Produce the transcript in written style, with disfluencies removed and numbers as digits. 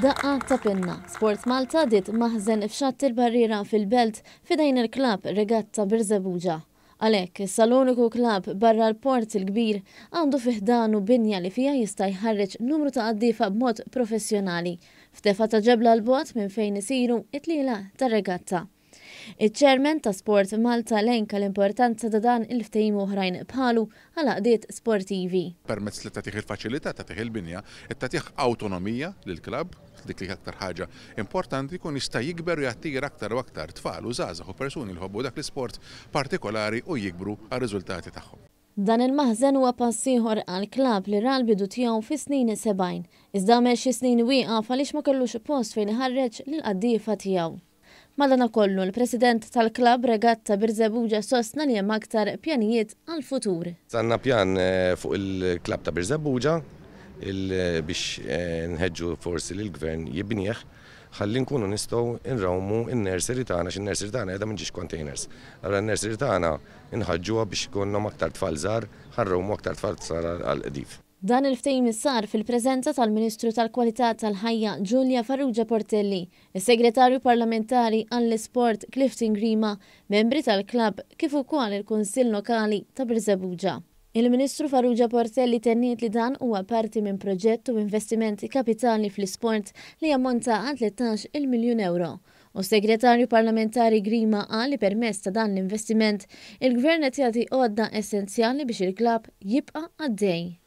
Daqqa ta' pinna, Sport Malta dit maħżen f'xatt il-barriera fil-belt fidejn il-klab Regatta Birżebbuġa. Għalhekk, is-Saloniku klab barra l-port il-kbir għandu fiħdanu binja li fija jista' jħarreġ numru ta' qaddifa b'mod professjonali f'tefa ta' ġebla l-bogħod minn fejn isiru it-tliela tar-regatta. Iċ-Chairman ta' Sport Malta elenka l-importanza ta' dan il-ftehim oħrajn bħalu għal għaqdiet sportivi. Permezz li tagħtih il-faċilità, tagħtih il-binja, tagħtih awtonomija lill-klabb, dik li aktar ħaġa importanti kun jista' jikber u jattira aktar u aktar tfal u żgħażagħ u persuni li jħobbu dak l-isport partikolari u jikbru għar-riżultati tagħhom. Dan il-maħżen huwa pass ieħor għall-klabb li ra l-bidu tiegħu fis-snin 70, iżda għamel xi snin wieqaf għaliex ma kellux post fejn iħarreġ lill-qaddifa tiegħu. Madankollu l-President tal-klabb Regatta Birżebbuġa sostna li hemm aktar pjanijiet għall-futur. Għandna pjan fuq il-klabb ta' Birżebbuġa biex nħeġġu forsi li l-gvern jibnieh ħalli nkunu nistgħu nrawmu n-nursery tagħna x'in-nursery tagħna qiegħda minn containers. Allura n-nursery tagħna nħaġġuha biex ikollhom aktar tfal żgħar, ħarrawmu aktar tfal żgħar għall-qdif. Dan il-ftehim sar fil-preżenza tal-Ministru tal-Kwalità tal-Ħajja Giulia Farrugia Portelli, is-Segretarju Parlamentari għall-Isport Clifton Grima, membri tal-klabb kif ukoll il-Kunsill Lokali ta' Birżebbuġa. Il-Ministru Farrugia Portelli tenniet li dan huwa parti minn proġett u investimenti kapitali fl-isport li jammonta għal 13 miljun euro. U Segretarju Parlamentari Grima qal li permezz ta' dan l-investiment il-Gvern qed jagħti għodda essenzjali biex il-klabb jibqa' għaddej.